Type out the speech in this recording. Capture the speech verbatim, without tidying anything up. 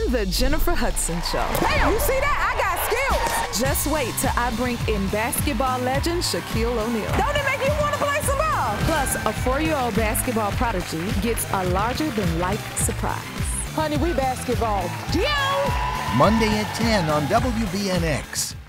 on The Jennifer Hudson Show. Damn, you see that? I got skills. Just wait till I bring in basketball legend Shaquille O'Neal. Don't it make you want to play some ball? Plus, a four-year-old basketball prodigy gets a larger-than-life surprise. Honey, we basketball. Monday at ten on W B N X.